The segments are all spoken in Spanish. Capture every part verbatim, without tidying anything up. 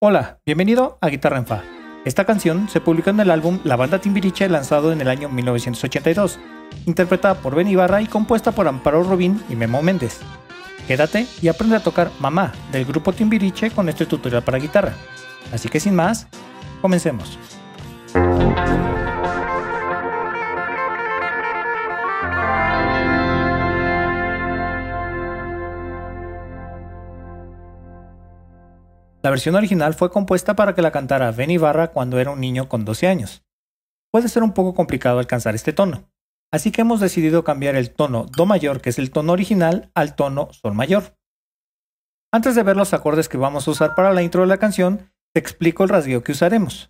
Hola, bienvenido a Guitarra en Fa. Esta canción se publicó en el álbum La Banda Timbiriche, lanzado en el año mil novecientos ochenta y dos, interpretada por Ben Ibarra y compuesta por Amparo Rubín y Memo Méndez. Quédate y aprende a tocar Mamá del grupo Timbiriche con este tutorial para guitarra. Así que sin más, comencemos. La versión original fue compuesta para que la cantara Ben Ibarra cuando era un niño con doce años. Puede ser un poco complicado alcanzar este tono, así que hemos decidido cambiar el tono Do mayor, que es el tono original, al tono Sol mayor. Antes de ver los acordes que vamos a usar para la intro de la canción, te explico el rasgueo que usaremos.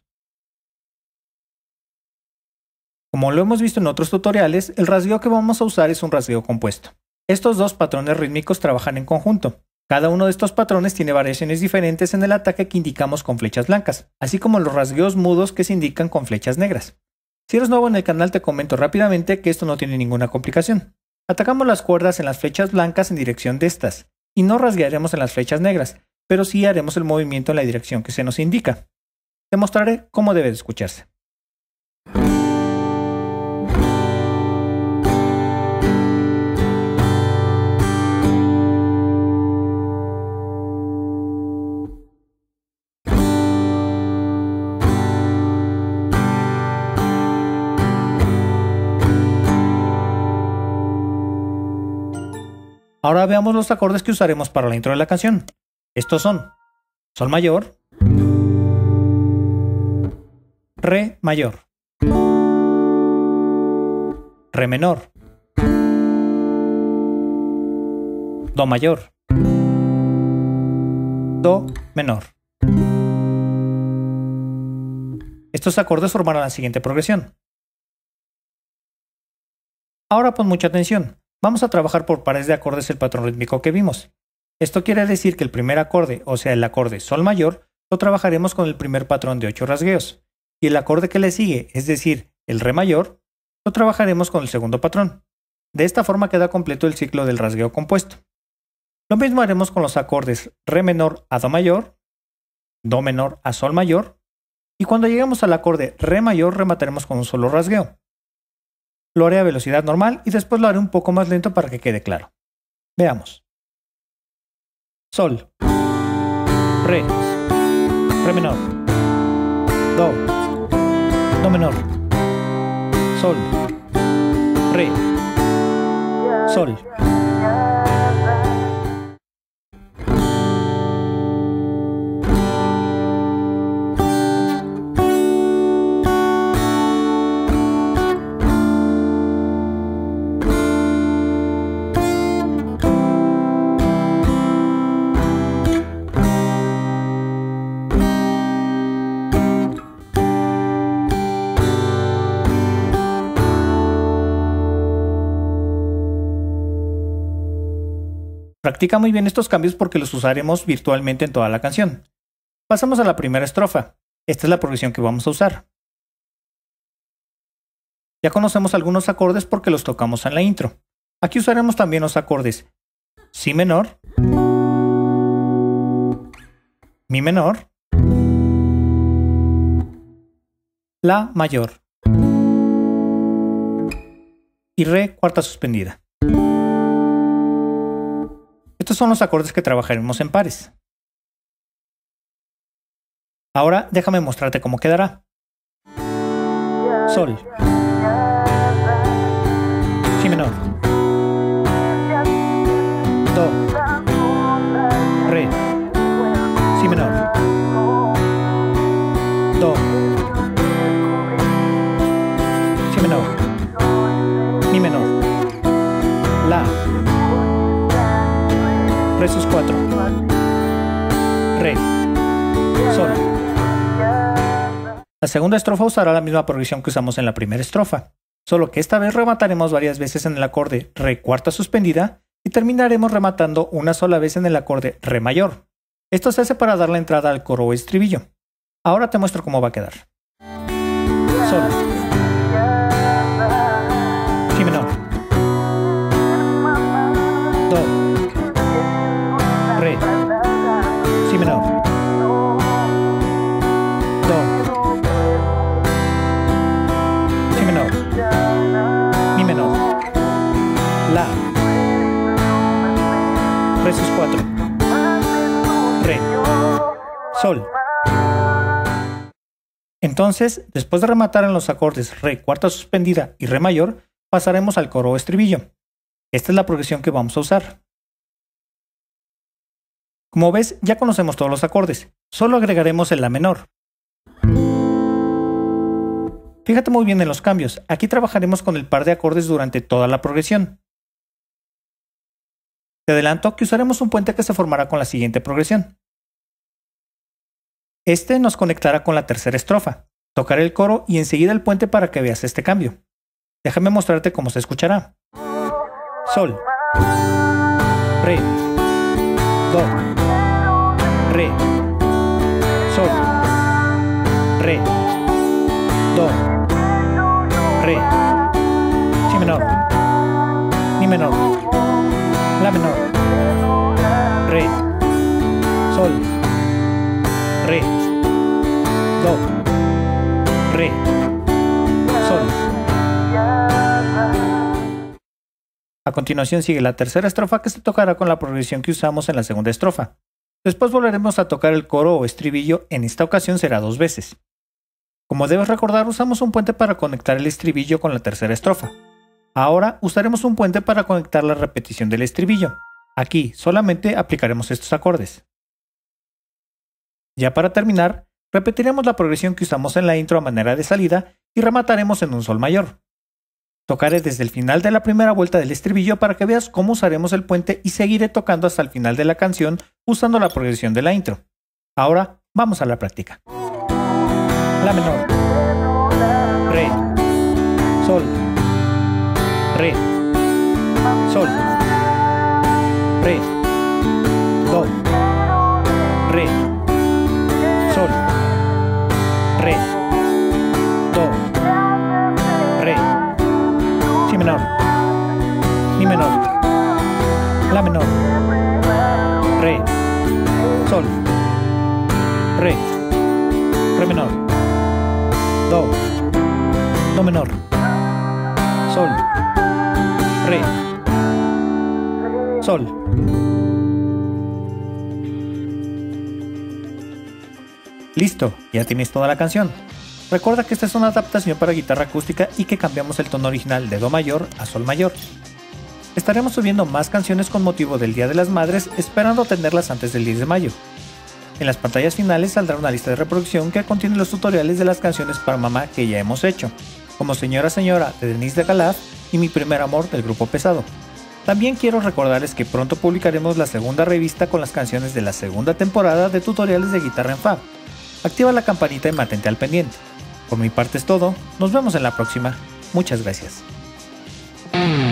Como lo hemos visto en otros tutoriales, el rasgueo que vamos a usar es un rasgueo compuesto. Estos dos patrones rítmicos trabajan en conjunto. Cada uno de estos patrones tiene variaciones diferentes en el ataque que indicamos con flechas blancas, así como los rasgueos mudos que se indican con flechas negras. Si eres nuevo en el canal, te comento rápidamente que esto no tiene ninguna complicación. Atacamos las cuerdas en las flechas blancas en dirección de estas, y no rasguearemos en las flechas negras, pero sí haremos el movimiento en la dirección que se nos indica. Te mostraré cómo debe de escucharse. Ahora veamos los acordes que usaremos para la intro de la canción. Estos son Sol mayor, Re mayor, Re menor, Do mayor, Do menor. Estos acordes formarán la siguiente progresión. Ahora pon mucha atención. Vamos a trabajar por pares de acordes el patrón rítmico que vimos. Esto quiere decir que el primer acorde, o sea el acorde Sol mayor, lo trabajaremos con el primer patrón de ocho rasgueos, y el acorde que le sigue, es decir, el Re mayor, lo trabajaremos con el segundo patrón. De esta forma queda completo el ciclo del rasgueo compuesto. Lo mismo haremos con los acordes Re menor a Do mayor, Do menor a Sol mayor, y cuando lleguemos al acorde Re mayor remataremos con un solo rasgueo. Lo haré a velocidad normal y después lo haré un poco más lento para que quede claro. Veamos. Sol, Re, Re menor, Do, Do menor, Sol, Re, Sol. Practica muy bien estos cambios porque los usaremos virtualmente en toda la canción. Pasamos a la primera estrofa. Esta es la progresión que vamos a usar. Ya conocemos algunos acordes porque los tocamos en la intro. Aquí usaremos también los acordes Si menor, Mi menor, La mayor y Re cuarta suspendida. Estos son los acordes que trabajaremos en pares. Ahora déjame mostrarte cómo quedará. Sol, Si menor, Do, Re, Si menor, Do, Si menor, Mi menor, La, Re sus cuatro, Re, Sol. La segunda estrofa usará la misma progresión que usamos en la primera estrofa, solo que esta vez remataremos varias veces en el acorde Re cuarta suspendida y terminaremos rematando una sola vez en el acorde Re mayor. Esto se hace para dar la entrada al coro o estribillo. Ahora te muestro cómo va a quedar. Sol, Si menor, Do, Re, Si menor, Sol. Entonces, después de rematar en los acordes Re cuarta suspendida y Re mayor, pasaremos al coro o estribillo. Esta es la progresión que vamos a usar. Como ves, ya conocemos todos los acordes, solo agregaremos el La menor. Fíjate muy bien en los cambios, aquí trabajaremos con el par de acordes durante toda la progresión. Te adelanto que usaremos un puente que se formará con la siguiente progresión. Este nos conectará con la tercera estrofa. Tocaré el coro y enseguida el puente para que veas este cambio. Déjame mostrarte cómo se escuchará. Sol. Re. Do. Re. Sol. Re. Do. Re. Si menor. Mi menor. La menor. Re. Sol. Re. Do. Re. Sol. A continuación sigue la tercera estrofa que se tocará con la progresión que usamos en la segunda estrofa. Después volveremos a tocar el coro o estribillo, en esta ocasión será dos veces. Como debes recordar, usamos un puente para conectar el estribillo con la tercera estrofa. Ahora usaremos un puente para conectar la repetición del estribillo. Aquí solamente aplicaremos estos acordes. Ya para terminar, repetiremos la progresión que usamos en la intro a manera de salida y remataremos en un Sol mayor. Tocaré desde el final de la primera vuelta del estribillo para que veas cómo usaremos el puente y seguiré tocando hasta el final de la canción usando la progresión de la intro. Ahora vamos a la práctica. La menor. Re. Sol. Re. Sol. Re. Do. Re. Sol. Re. Do. Re. Si menor. Mi menor. La menor. Re. Sol. Re. Re menor. Do. Do menor. Sol. Re. Sol. Listo, ya tienes toda la canción. Recuerda que esta es una adaptación para guitarra acústica y que cambiamos el tono original de Do mayor a Sol mayor. Estaremos subiendo más canciones con motivo del Día de las Madres, esperando tenerlas antes del diez de mayo. En las pantallas finales saldrá una lista de reproducción que contiene los tutoriales de las canciones para mamá que ya hemos hecho, como Señora Señora de Denise de Calaf y Mi Primer Amor del Grupo Pesado. También quiero recordarles que pronto publicaremos la segunda revista con las canciones de la segunda temporada de tutoriales de guitarra en Fab. Activa la campanita y mantente al pendiente. Por mi parte es todo, nos vemos en la próxima. Muchas gracias.